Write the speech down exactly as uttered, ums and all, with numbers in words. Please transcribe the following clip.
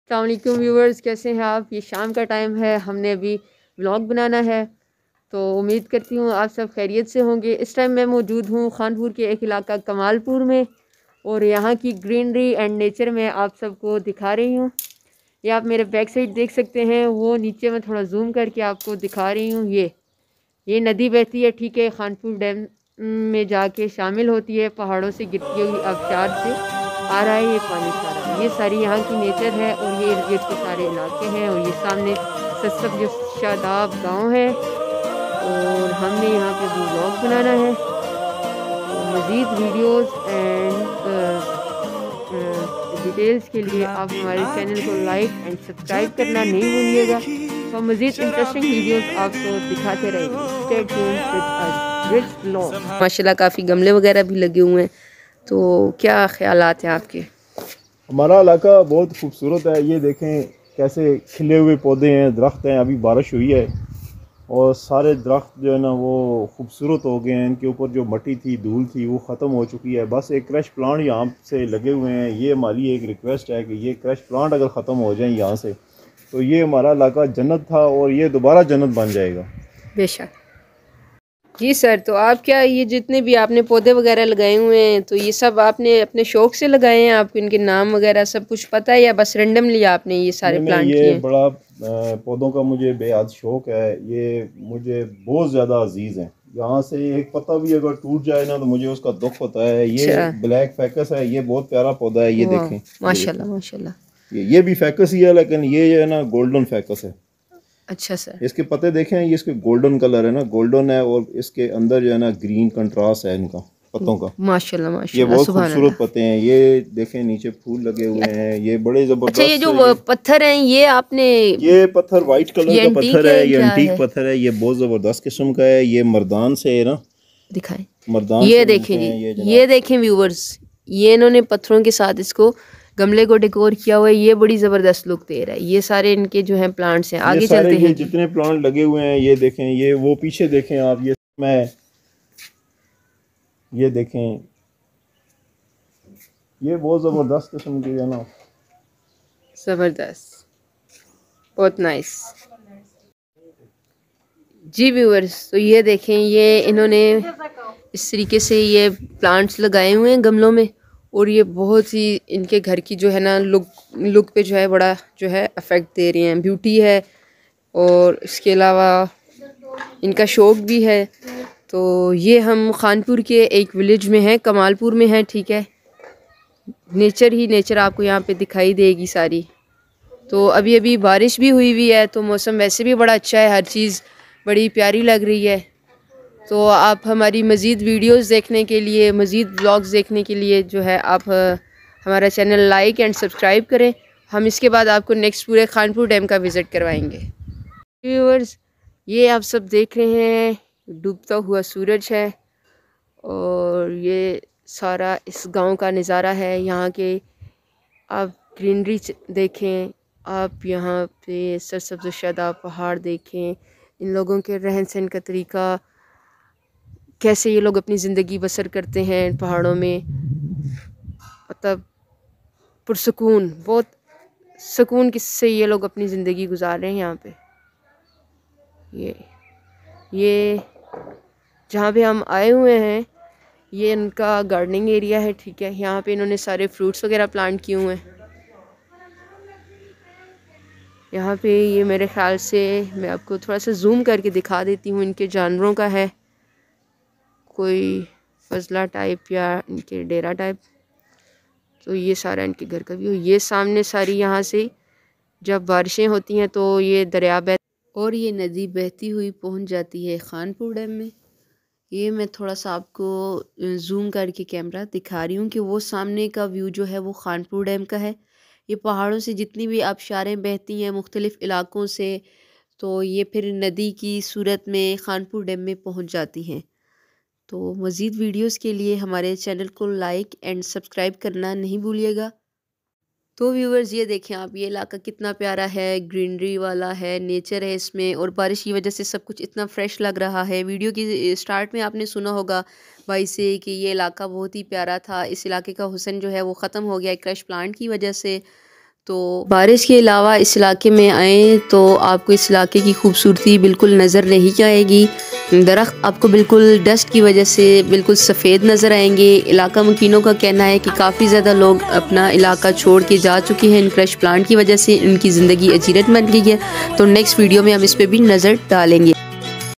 अस्सलाम वालेकुम व्यूवर्स, कैसे हैं आप। ये शाम का टाइम है, हमने अभी व्लॉग बनाना है, तो उम्मीद करती हूँ आप सब खैरियत से होंगे। इस टाइम मैं मौजूद हूँ खानपुर के एक इलाका कमालपुर में, और यहाँ की ग्रीनरी एंड नेचर में आप सबको दिखा रही हूँ। ये आप मेरे बैक साइड देख सकते हैं, वो नीचे में थोड़ा जूम करके आपको दिखा रही हूँ। ये ये नदी बहती है, ठीक है, खानपुर डैम में जाके शामिल होती है, पहाड़ों से गिरती हुई आबशार से आ रहा है ये पानी सारा। ये सारी यहाँ की नेचर है, और ये इर्द गिर्द के सारे इलाके हैं, और ये सामने सस्सब जो शादाब गांव है, और हमने यहाँ पे भी व्लॉग बनाना है। तो मज़ीद वीडियोस एंड डिटेल्स के लिए आप हमारे चैनल को लाइक एंड सब्सक्राइब करना नहीं भूलिएगा। तो मज़ीद इंटरेस्टिंग वीडियोस आपको दिखाते रहेंगे। Stay tuned with us Rich Vlog. माशाल्लाह काफ़ी गमले वगैरह भी लगे हुए हैं, तो क्या ख्यालात हैं आपके। हमारा इलाका बहुत खूबसूरत है। ये देखें कैसे खिले हुए पौधे हैं, दरख्त हैं। अभी बारिश हुई है और सारे दरख्त जो है ना वो खूबसूरत हो गए हैं। इनके ऊपर जो मट्टी थी, धूल थी, वो ख़त्म हो चुकी है। बस एक क्रश प्लांट यहाँ से लगे हुए हैं। ये हमारी एक रिक्वेस्ट है कि ये क्रश प्लांट अगर ख़त्म हो जाए यहाँ से, तो ये हमारा इलाका जन्नत था और ये दोबारा जन्नत बन जाएगा। बेशक जी सर। तो आप क्या ये जितने भी आपने पौधे वगैरह लगाए हुए हैं, तो ये सब आपने अपने शौक से लगाए हैं? आपको इनके नाम वगैरह सब कुछ पता है, या बस रेंडमली आपने ये सारे नहीं प्लांट नहीं, किए ये हैं? बड़ा पौधों का मुझे बेहद शौक है। ये मुझे बहुत ज़्यादा अजीज़ हैं। यहाँ से एक पत्ता भी अगर टूट जाए ना तो मुझे उसका दुख होता है। ये अच्छा, ब्लैक फैकस है, ये बहुत प्यारा पौधा है। ये वाह, देखें, ये माशाल्लाह देखें, माशाल्लाह। ये ये भी फैकस ही है, लेकिन ये जो है ना गोल्डन फैकस है। अच्छा सर। इसके पत्ते देखें, ये इसके गोल्डन कलर है ना, गोल्डन है, और इसके अंदर जो है ना ग्रीन कंट्रास्ट है इनका पत्तों का। माशाल्लाह ये माशाल्लाह, बहुत सुभान खूबसूरत अल्लाह। पत्ते हैं। ये देखें नीचे फूल लगे हुए हैं, ये बड़े अच्छा, ये ज़बरदस्त। जो ये वो पत्थर हैं, ये आपने ये पत्थर वाइट कलर ये का एंटीक पत्थर है है, ये क्या एंटीक है? पत्थर है। ये बहुत ज़बरदस्त किस्म का है। ये मर्दान से है ना, दिखाएं। मर्दान ये से देखें मिलते जी, हैं ये ये जनाब। देखें व्यूवर्स, ये इन्होंने पत्थरों के साथ इसको गमले को डेकोर किया हुआ है। ये बड़ी ज़बरदस्त लुक दे रहा है। ये सारे इनके जो हैं प्लांट्स हैं। ये आगे सारे, चलते ये हैं जी। जितने प्लांट लगे हुए हैं, ये देखें, ये वो पीछे देखें आप, ये मैं ये देखें, ये बहुत ज़बरदस्त किस्म की है ना। ज़बरदस्त, बहुत नाइस जी व्यूअर्स। तो ये देखें, ये इन्होंने इस तरीके से ये प्लांट्स लगाए हुए हैं गमलों में, और ये बहुत ही इनके घर की जो है ना लुक लुक पे जो है बड़ा जो है अफेक्ट दे रही हैं, ब्यूटी है, और इसके अलावा इनका शौक भी है। तो ये हम खानपुर के एक विलेज में हैं, कमालपुर में हैं, ठीक है। नेचर ही नेचर आपको यहाँ पे दिखाई देगी सारी। तो अभी अभी बारिश भी हुई हुई है, तो मौसम वैसे भी बड़ा अच्छा है, हर चीज़ बड़ी प्यारी लग रही है। तो आप हमारी मज़ीद वीडियोस देखने के लिए, मज़ीद व्लॉग्स देखने के लिए जो है आप अ, हमारा चैनल लाइक एंड सब्सक्राइब करें। हम इसके बाद आपको नेक्स्ट पूरे खानपुर डैम का विज़िट करवाएंगे। व्यूअर्स, ये आप सब देख रहे हैं, डूबता हुआ सूरज है, और ये सारा इस गांव का नज़ारा है। यहाँ के आप ग्रीनरी देखें, आप यहाँ पे सरसब्ज़ शादाब पहाड़ देखें, इन लोगों के रहन सहन का तरीका, कैसे ये लोग अपनी ज़िंदगी बसर करते हैं पहाड़ों में। मतलब पुरसुकून, बहुत सुकून किससे ये लोग अपनी ज़िंदगी गुजार रहे हैं यहाँ पे। ये ये जहाँ पे हम आए हुए हैं, ये इनका गार्डनिंग एरिया है, ठीक है। यहाँ पे इन्होंने सारे फ्रूट्स वगैरह प्लांट किए हुए हैं। यहाँ पे ये मेरे ख़्याल से, मैं आपको थोड़ा सा जूम करके दिखा देती हूँ, इनके जानवरों का है, कोई फजला टाइप या इनके डेरा टाइप। तो ये सारा इनके घर का व्यू। ये सामने सारी यहाँ से जब बारिशें होती हैं तो ये दरिया बह और ये नदी बहती हुई पहुँच जाती है खानपुर डैम में। ये मैं थोड़ा सा आपको जूम करके कैमरा दिखा रही हूँ कि वो सामने का व्यू जो है वो खानपुर डैम का है। ये पहाड़ों से जितनी भी आबशारें बहती हैं मुख्तलिफ़ इलाकों से, तो ये फिर नदी की सूरत में खानपुर डैम में पहुँच जाती हैं। तो मज़ीद वीडियोस के लिए हमारे चैनल को लाइक एंड सब्सक्राइब करना नहीं भूलिएगा। तो व्यूवर्स, ये देखें आप, ये इलाका कितना प्यारा है, ग्रीनरी वाला है, नेचर है इसमें, और बारिश की वजह से सब कुछ इतना फ्रेश लग रहा है। वीडियो की स्टार्ट में आपने सुना होगा भाई से कि ये इलाका बहुत ही प्यारा था, इस इलाके का हुस्न जो है वो ख़त्म हो गया है क्रश प्लांट की वजह से। तो बारिश के अलावा इस इलाके में आएँ तो आपको इस इलाके की खूबसूरती बिल्कुल नज़र नहीं आएगी। दरख्त आपको बिल्कुल डस्ट की वजह से बिल्कुल सफ़ेद नज़र आएंगे। इलाका मकीनों का कहना है कि काफ़ी ज़्यादा लोग अपना इलाका छोड़ के जा चुके हैं इन क्रश प्लांट की वजह से। इनकी ज़िंदगी अजीरत बन गई है। तो नेक्स्ट वीडियो में हम इस पर भी नज़र डालेंगे।